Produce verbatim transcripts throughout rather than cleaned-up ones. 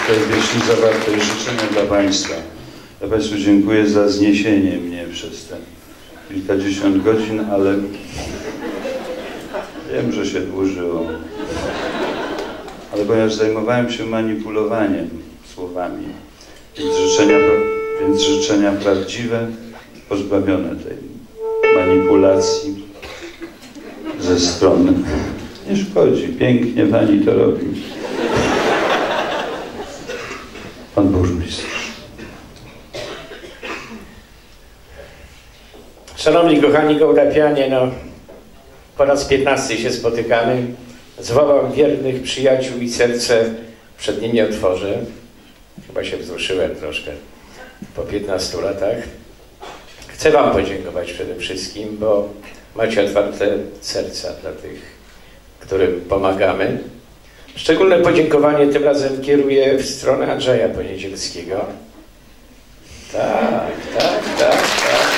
tutaj wieści zawartej życzenia dla Państwa. Ja Państwu dziękuję za zniesienie mnie przez te kilkadziesiąt godzin, ale wiem, że się dłużyło. Ale ponieważ zajmowałem się manipulowaniem słowami, więc życzenia, więc życzenia prawdziwe, pozbawione tej manipulacji ze strony. Nie szkodzi, pięknie Pani to robi. Pan burmistrz. Szanowni, kochani gołdapianie, no po raz piętnasty się spotykamy. Zwołam wiernych przyjaciół i serce przed nimi otworzę. Chyba się wzruszyłem troszkę po piętnastu latach. Chcę Wam podziękować przede wszystkim, bo macie otwarte serca dla tych, którym pomagamy. Szczególne podziękowanie tym razem kieruję w stronę Andrzeja Poniedzielskiego. Tak, tak, tak, tak.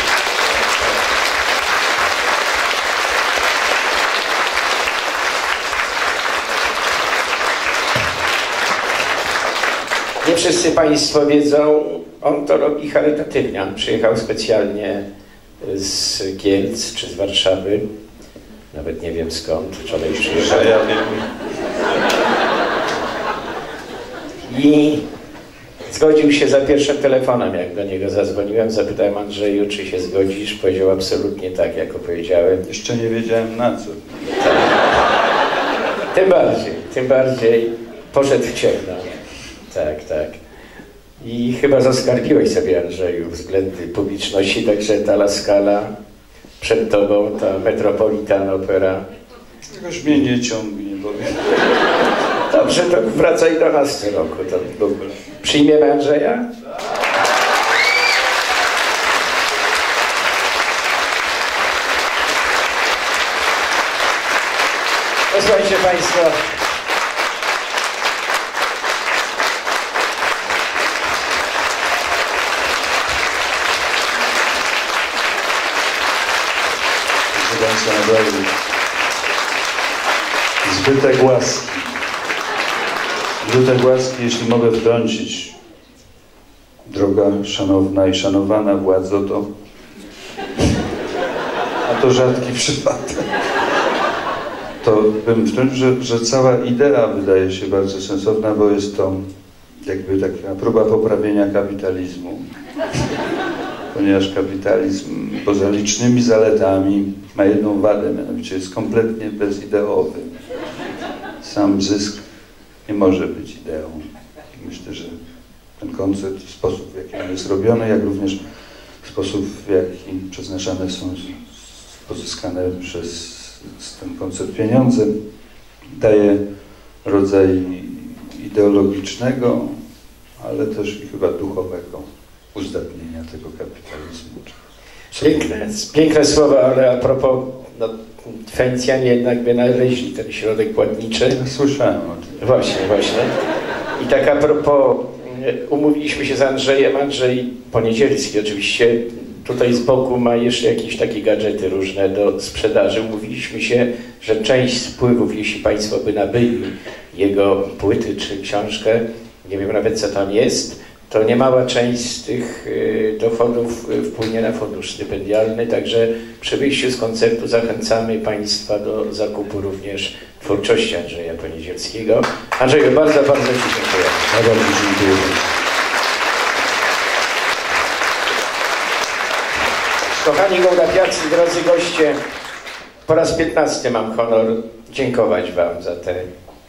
Nie wszyscy Państwo wiedzą, on to robi charytatywnie. On przyjechał specjalnie z Kielc czy z Warszawy. Nawet nie wiem skąd, wczoraj przyjechał. Ja wiem. I zgodził się za pierwszym telefonem, jak do niego zadzwoniłem. Zapytałem: Andrzeju, czy się zgodzisz? Powiedział absolutnie tak, jak opowiedziałem. Jeszcze nie wiedziałem na co. Tak. Tym bardziej, tym bardziej poszedł w ciemno. Tak, tak. I chyba zaskarbiłeś sobie, Andrzeju, względy publiczności, także ta La Scala, przed Tobą ta Metropolitan Opera. Jakoś mnie nie ciągnie, powiem. Dobrze, to wracaj do nas co roku. To przyjmiemy Andrzeja? Posłuchajcie Państwo. Zbytek łaski. Zbytek łaski, jeśli mogę wtrącić, droga, szanowna i szanowana władzo, to a to rzadki przypadek. To bym wtrącił, że, że cała idea wydaje się bardzo sensowna, bo jest to jakby taka próba poprawienia kapitalizmu. Ponieważ kapitalizm poza licznymi zaletami ma jedną wadę, mianowicie jest kompletnie bezideowy. Sam zysk nie może być ideą. Myślę, że ten koncept, sposób, w jaki on jest robiony, jak również sposób, w jaki przeznaczane są pozyskane przez ten koncept pieniądze, daje rodzaj ideologicznego, ale też i chyba duchowego uzdatnienia tego kapitalizmu. Piękne, piękne słowa, ale a propos, no, Fenicjanie jednak wynaleźli ten środek płatniczy. Słyszałem o tym. Właśnie, właśnie. I tak a propos, umówiliśmy się z Andrzejem, Andrzej Poniedzielski oczywiście tutaj z boku ma jeszcze jakieś takie gadżety różne do sprzedaży. Umówiliśmy się, że część spływów, jeśli Państwo by nabyli jego płyty czy książkę, nie wiem nawet co tam jest, to niemała część z tych y, dochodów wpłynie na fundusz stypendialny, także przy wyjściu z koncertu zachęcamy Państwa do zakupu również twórczości Andrzeja Poniedzielskiego. Andrzeju, bardzo, bardzo Ci dziękuję. Ja bardzo dziękuję. Kochani gołdapiacy, drodzy goście, po raz piętnasty mam honor dziękować Wam za te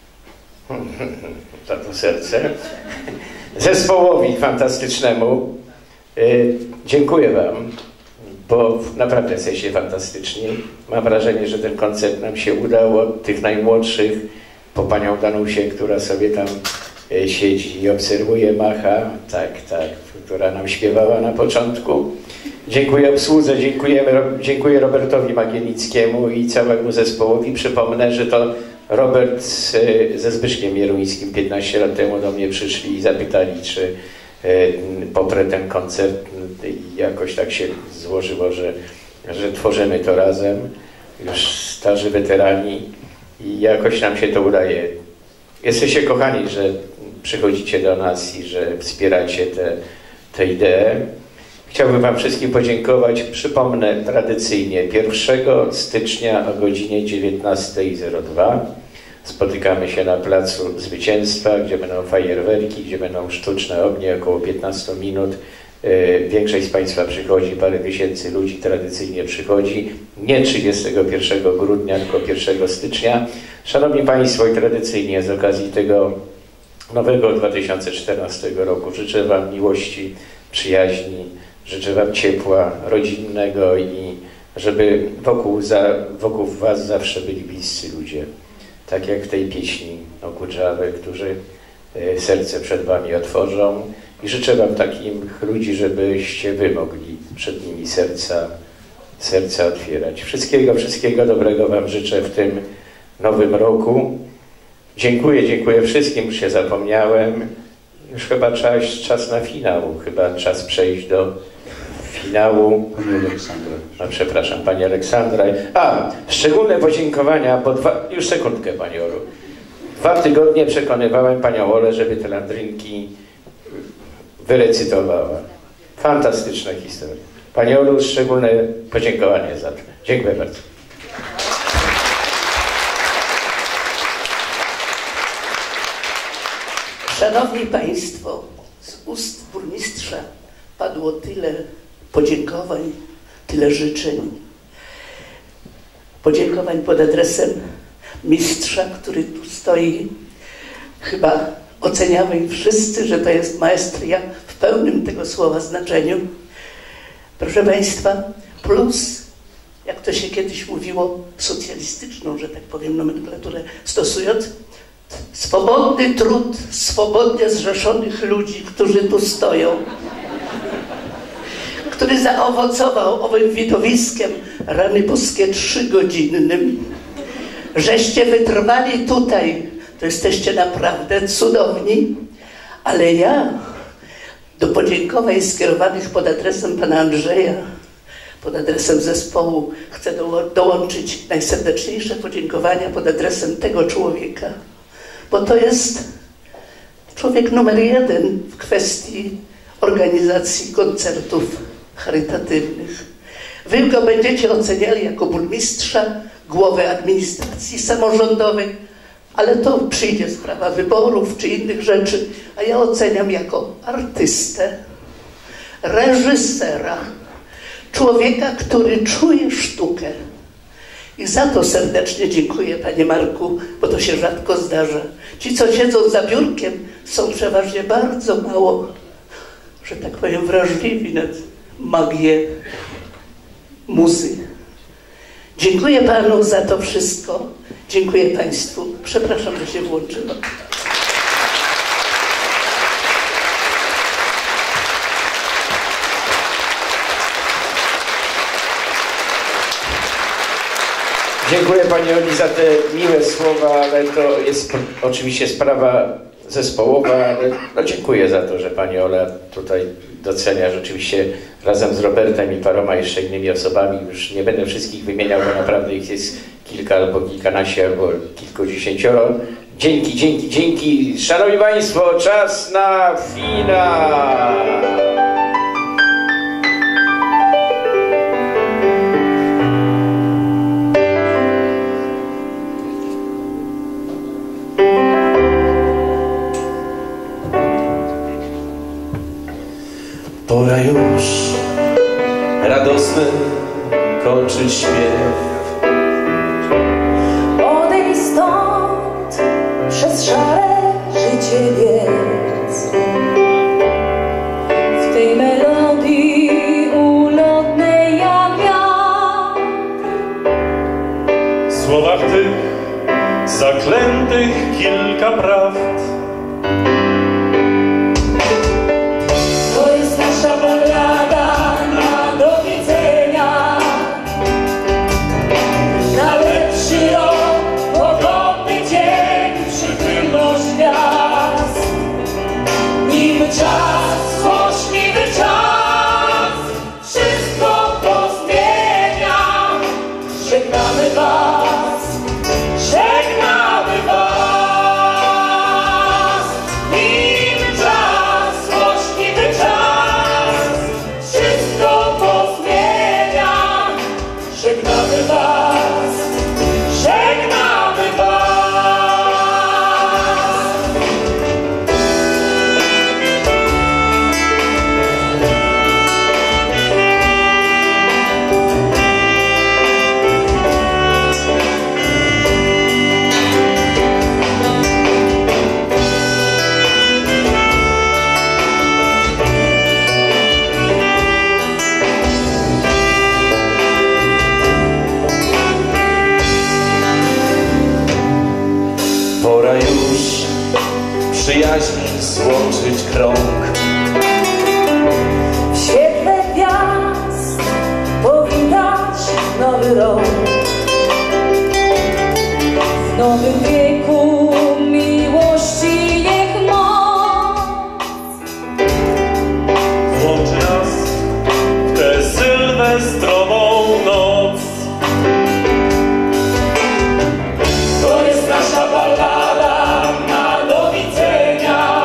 za to serce. Zespołowi fantastycznemu yy, dziękuję Wam, bo naprawdę jesteście fantastyczni. Mam wrażenie, że ten koncert nam się udał, od tych najmłodszych po panią Danusię, która sobie tam yy, siedzi i obserwuje, macha, tak, tak, która nam śpiewała na początku. Dziękuję obsłudze, dziękujemy, dziękuję Robertowi Magienickiemu i całemu zespołowi. Przypomnę, że to Robert ze Zbyszkiem Jeruńskim piętnaście lat temu do mnie przyszli i zapytali, czy poprę ten koncert, i jakoś tak się złożyło, że, że tworzymy to razem, już starzy weterani, i jakoś nam się to udaje. Jesteście kochani, że przychodzicie do nas i że wspieracie te, te idee. Chciałbym wam wszystkim podziękować. Przypomnę tradycyjnie pierwszego stycznia o godzinie dziewiętnasta zero dwa spotykamy się na Placu Zwycięstwa, gdzie będą fajerwerki, gdzie będą sztuczne ognie, około piętnaście minut. Większość z Państwa przychodzi, parę tysięcy ludzi tradycyjnie przychodzi, nie trzydziestego pierwszego grudnia, tylko pierwszego stycznia. Szanowni Państwo, i tradycyjnie z okazji tego nowego dwa tysiące czternastego roku życzę Wam miłości, przyjaźni, życzę Wam ciepła rodzinnego i żeby wokół, za, wokół Was zawsze byli bliscy ludzie. Tak jak w tej pieśni o Kudżawy, którzy serce przed Wami otworzą. I życzę Wam takich ludzi, żebyście Wy mogli przed nimi serca, serca otwierać. Wszystkiego, wszystkiego dobrego Wam życzę w tym nowym roku. Dziękuję, dziękuję wszystkim, już się zapomniałem. Już chyba czas, czas na finał, chyba czas przejść do finału. Pani Aleksandra. No, przepraszam, Pani Aleksandra. A, szczególne podziękowania, bo dwa, już sekundkę, Pani Olu. Dwa tygodnie przekonywałem Panią Olę, żeby te landrynki wyrecytowała. Fantastyczna historia. Pani Olu, szczególne podziękowanie za to. Dziękuję bardzo. Szanowni Państwo, z ust burmistrza padło tyle podziękowań, tyle życzeń. Podziękowań pod adresem mistrza, który tu stoi. Chyba oceniamy wszyscy, że to jest maestria w pełnym tego słowa znaczeniu. Proszę Państwa, plus, jak to się kiedyś mówiło, socjalistyczną, że tak powiem, nomenklaturę stosując, swobodny trud swobodnie zrzeszonych ludzi, którzy tu stoją, który zaowocował owym widowiskiem rany boskie trzygodzinnym. Żeście wytrwali tutaj, to jesteście naprawdę cudowni, ale ja do podziękowań skierowanych pod adresem pana Andrzeja, pod adresem zespołu chcę doło dołączyć najserdeczniejsze podziękowania pod adresem tego człowieka, bo to jest człowiek numer jeden w kwestii organizacji koncertów charytatywnych. Wy go będziecie oceniali jako burmistrza, głowę administracji samorządowej, ale to przyjdzie sprawa wyborów czy innych rzeczy, a ja oceniam jako artystę, reżysera, człowieka, który czuje sztukę. I za to serdecznie dziękuję, Panie Marku, bo to się rzadko zdarza. Ci, co siedzą za biurkiem, są przeważnie bardzo mało, że tak powiem, wrażliwi na magię muzy. Dziękuję Panu za to wszystko. Dziękuję Państwu. Przepraszam, że się włączyłam. Dziękuję Pani Oli za te miłe słowa, ale to jest oczywiście sprawa zespołowa, ale no dziękuję za to, że Pani Ola tutaj docenia rzeczywiście razem z Robertem i paroma jeszcze innymi osobami. Już nie będę wszystkich wymieniał, bo naprawdę ich jest kilka albo kilkanaście albo kilkudziesięcioro. Dzięki, dzięki, dzięki. Szanowni Państwo, czas na finał. Pora już radosny kończyć śpiew. Odejdź stąd przez szare życie biec. W tej melodii ulotnej jak wiatr. W słowach tych zaklętych kilka prawd. Czas, złośliwy czas, wszystko to zmienia. Żegnamy Was, żegnamy Was. przyjaźni złączyć krąg. W świetle gwiazd powitać nowy rok. W nowym wieku miłości niech moc Włączy nas w tę sylwestrową noc. to jest nasza ballada na do widzenia.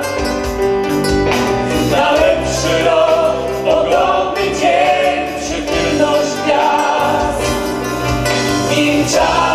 Na lepszy rok, oglądny dzień, przychylność gwiazd. Im czas